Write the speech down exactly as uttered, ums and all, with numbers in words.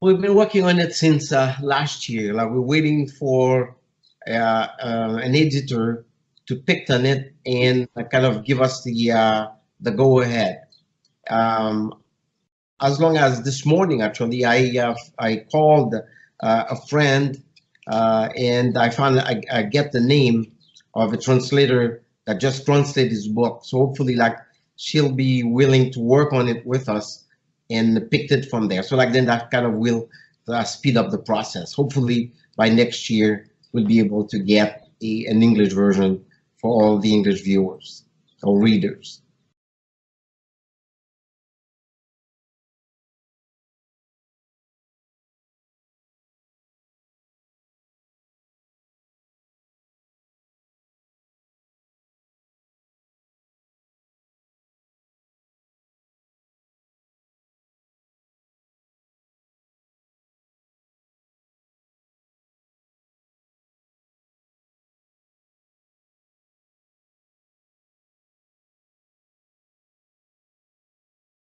We've been working on it since uh, last year. Like we're waiting for uh, uh, an editor to pick on it and uh, kind of give us the uh, the go ahead. Um, as long as this morning, actually, I uh, I called uh, a friend uh, and I found I, I get the name of a translator that just translated his book. So hopefully, like she'll be willing to work on it with us and picked it from there. So like then that kind of will uh, speed up the process. Hopefully by next year we'll be able to get a, an English version for all the English viewers or readers.